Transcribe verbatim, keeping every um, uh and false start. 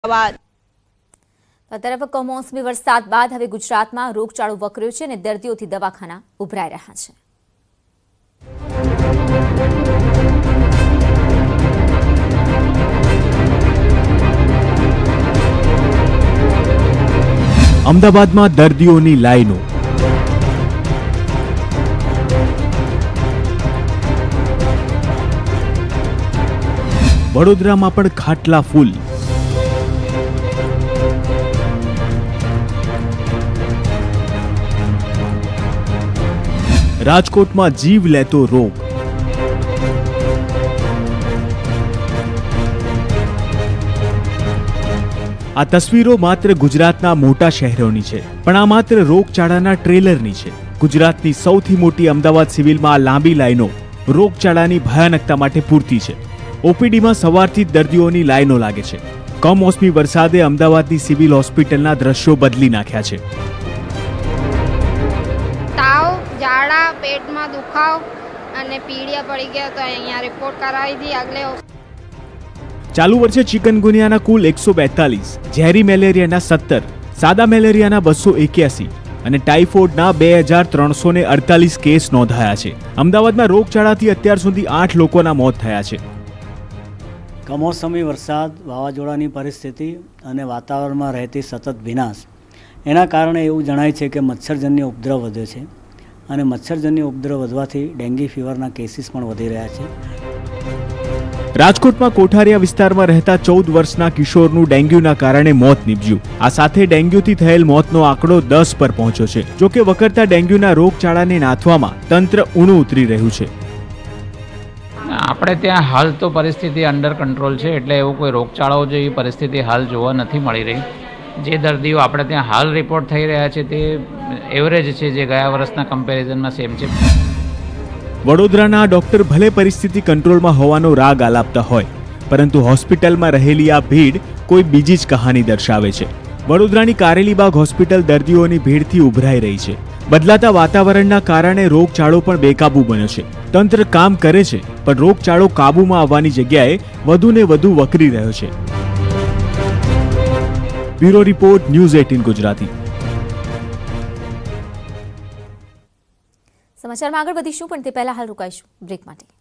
તરફ કમોસમી વરસાદ બાદ હવે ગુજરાતમાં રોગચાળો વકર્યો છે અને દર્દીઓથી દવાખાના ઉભરાઈ રહ્યા છે. અમદાવાદમાં દર્દીઓની લાઈનો. વડોદરામાં પણ ખાટલા ફૂલ. રાજકોટમાં જીવ લેતો રોગ. આ તસવીરો માત્ર ગુજરાતના મોટા શહેરોની છે, પણ આ માત્ર રોગચાળાના ટ્રેલરની છે. ગુજરાતની સૌથી મોટી અમદાવાદ સિવિલમાં આ લાંબી લાઈનો રોગચાળાની ભયાનકતા માટે પૂરતી છે. ઓપીડીમાં સવારથી જ દર્દીઓની લાઈનો લાગે છે. કમોસમી વરસાદે અમદાવાદની સિવિલ હોસ્પિટલના દ્રશ્યો બદલી નાખ્યા છે. તાવ, ઝાડા, પેટમાં દુખાવ અને પીળિયા પડી ગયા તો અહીંયા રિપોર્ટ કરાવી દી. આગલે ચાલુ વર્ષે ચિકનગુનિયાના કુલ એકસો બેતાલીસ, ઝેરી મેલેરિયાના સત્તર, સાદા મેલેરિયાના બસો એક્યાસી અને ટાઇફોઇડના બે હજાર ત્રણસો ને અડતાલીસ કેસ નોંધાયા છે. અમદાવાદમાં રોગચાળાથી અત્યાર સુધી આઠ લોકોના મોત થયા છે. કમોસમી વરસાદ, વાવાઝોડાની પરિસ્થિતિ અને વાતાવરણમાં રહેતી સતત ભીનાશ, એના કારણે એવું જણાય છે કે મચ્છરજન્ય ઉપદ્રવ વધ્યો છે અને મચ્છરજન્ય ઉપદ્રવ વધવાથી ડેન્ગ્યુ ફીવરના કેસીસ પણ વધી રહ્યા છે. રાજકોટમાં કોઠારિયા વિસ્તારમાં રહેતા ચૌદ વર્ષના કિશોરનું ડેન્ગ્યુના કારણે મોત નીપજ્યું. આ સાથે ડેન્ગ્યુથી થયેલ મોતનો આંકડો દસ પર પહોંચ્યો છે. જોકે વકરતા ડેન્ગ્યુના રોગચાળાને નાથવામાં તંત્ર ઊણું ઉતરી રહ્યું છે. આપણે ત્યાં હાલ તો પરિસ્થિતિ અંડર કંટ્રોલ છે, એટલે એવું કોઈ રોગચાળો જેવી પરિસ્થિતિ હાલ જોવા નથી મળી રહી. જે દર્દીઓ આપણે ત્યાં હાલ રિપોર્ટ થઈ રહ્યા છે તે એવરેજ છે, જે ગયા વર્ષના કમ્પેરિઝનમાં સેમ છે. વડોદરાના ડોક્ટર ભલે પરિસ્થિતિ કંટ્રોલમાં હોવાનો રાગ આલાપતા હોય, પરંતુ હોસ્પિટલમાં રહેલી આ ભીડ કોઈ બીજી જ કહાની દર્શાવે છે. વડોદરાની કારેલીબાગ હોસ્પિટલ દર્દીઓની ભીડથી ઉભરાઈ રહી છે. બદલાતા વાતાવરણના કારણે રોગચાળો પણ બેકાબુ બન્યો છે. તંત્ર કામ કરે છે, પણ રોગચાળો કાબૂમાં આવવાની જગ્યાએ વધુ ને વધુ વકરી રહ્યો છે. બ્યુરો રિપોર્ટ, ન્યૂઝ અઠ્ઠાવીસ ગુજરાતી. સમાચારમાં આગળ વધીશું, પણ તે પહેલા હાલ રોકાઈશું બ્રેક માટે.